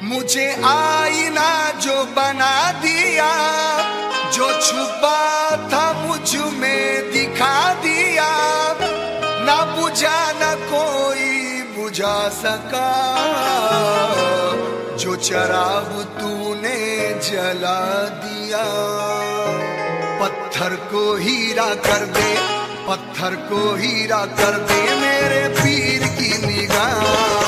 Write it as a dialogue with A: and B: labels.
A: मुझे आईना जो बना दिया, जो छुपा था मुझ में दिखा दिया, ना बुझा न कोई बुझा सका, जो चराग तूने जला दिया। पत्थर को हीरा कर दे, पत्थर को हीरा कर दे मेरे पीर की निगाह।